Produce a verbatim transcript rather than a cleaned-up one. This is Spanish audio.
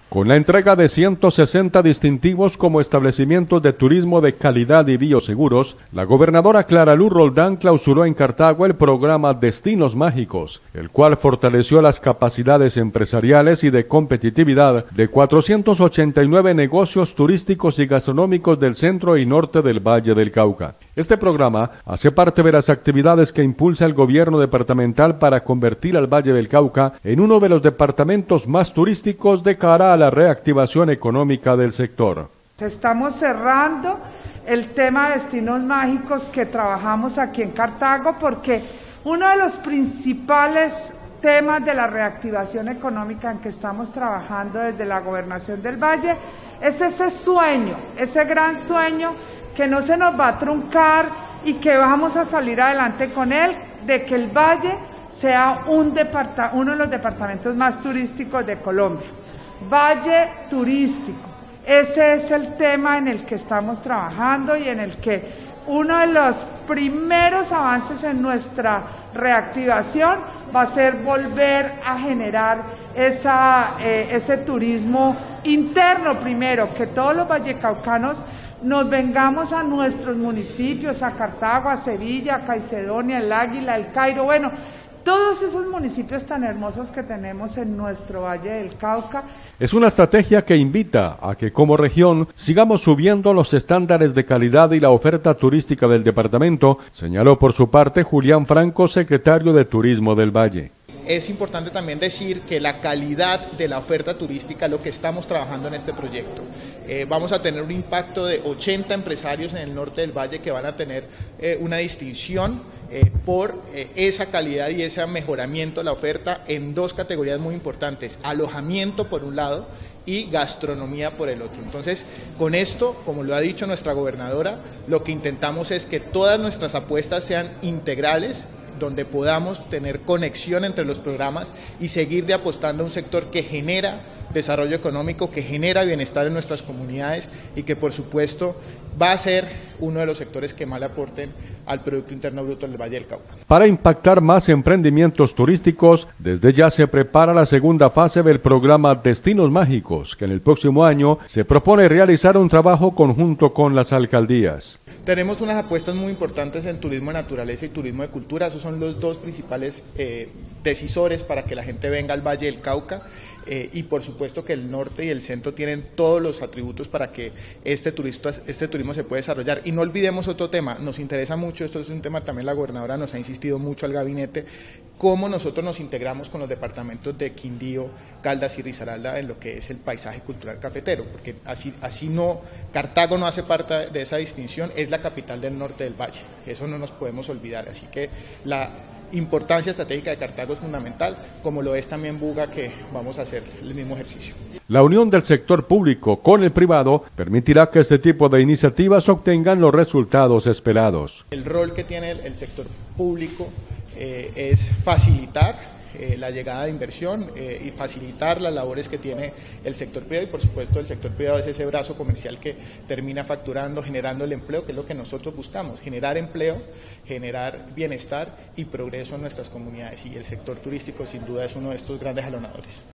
Con la entrega de ciento sesenta distintivos como establecimientos de turismo de calidad y bioseguros, la gobernadora Clara Luz Roldán clausuró en Cartago el programa Destinos Mágicos, el cual fortaleció las capacidades empresariales y de competitividad de cuatrocientos ochenta y nueve negocios turísticos y gastronómicos del centro y norte del Valle del Cauca. Este programa hace parte de las actividades que impulsa el gobierno departamental para convertir al Valle del Cauca en uno de los departamentos más turísticos de cara a la reactivación económica del sector. Estamos cerrando el tema de destinos mágicos que trabajamos aquí en Cartago porque uno de los principales temas de la reactivación económica en que estamos trabajando desde la Gobernación del Valle es ese sueño, ese gran sueño que no se nos va a truncar y que vamos a salir adelante con él, de que el Valle sea un departa- uno de los departamentos más turísticos de Colombia. Valle turístico, ese es el tema en el que estamos trabajando y en el que uno de los primeros avances en nuestra reactivación va a ser volver a generar esa, eh, ese turismo interno primero, que todos los vallecaucanos nos vengamos a nuestros municipios, a Cartago, a Sevilla, a Caicedonia, el Águila, el Cairo, bueno, todos esos municipios tan hermosos que tenemos en nuestro Valle del Cauca. Es una estrategia que invita a que como región sigamos subiendo los estándares de calidad y la oferta turística del departamento, señaló por su parte Julián Franco, secretario de Turismo del Valle. Es importante también decir que la calidad de la oferta turística es lo que estamos trabajando en este proyecto. Eh, vamos a tener un impacto de ochenta empresarios en el norte del Valle que van a tener eh, una distinción eh, por eh, esa calidad y ese mejoramiento de la oferta en dos categorías muy importantes: alojamiento por un lado y gastronomía por el otro. Entonces, con esto, como lo ha dicho nuestra gobernadora, lo que intentamos es que todas nuestras apuestas sean integrales, donde podamos tener conexión entre los programas y seguir de apostando a un sector que genera desarrollo económico, que genera bienestar en nuestras comunidades y que por supuesto va a ser uno de los sectores que más le aporten al Producto Interno Bruto del Valle del Cauca. Para impactar más emprendimientos turísticos, desde ya se prepara la segunda fase del programa Destinos Mágicos, que en el próximo año se propone realizar un trabajo conjunto con las alcaldías. Tenemos unas apuestas muy importantes en turismo de naturaleza y turismo de cultura. Esos son los dos principales eh, decisores para que la gente venga al Valle del Cauca eh, y por supuesto que el norte y el centro tienen todos los atributos para que este, turista, este turismo se pueda desarrollar. Y no olvidemos otro tema, nos interesa mucho, esto es un tema también la gobernadora nos ha insistido mucho al gabinete, cómo nosotros nos integramos con los departamentos de Quindío, Caldas y Risaralda en lo que es el paisaje cultural cafetero, porque así, así no, Cartago no hace parte de esa distinción, es la capital del norte del Valle, eso no nos podemos olvidar, así que la importancia estratégica de Cartago es fundamental, como lo es también Buga, que vamos a hacer el mismo ejercicio. La unión del sector público con el privado permitirá que este tipo de iniciativas obtengan los resultados esperados. El rol que tiene el, el sector público eh, es facilitar Eh, la llegada de inversión eh, y facilitar las labores que tiene el sector privado y por supuesto el sector privado es ese brazo comercial que termina facturando, generando el empleo, que es lo que nosotros buscamos, generar empleo, generar bienestar y progreso en nuestras comunidades y el sector turístico sin duda es uno de estos grandes jalonadores.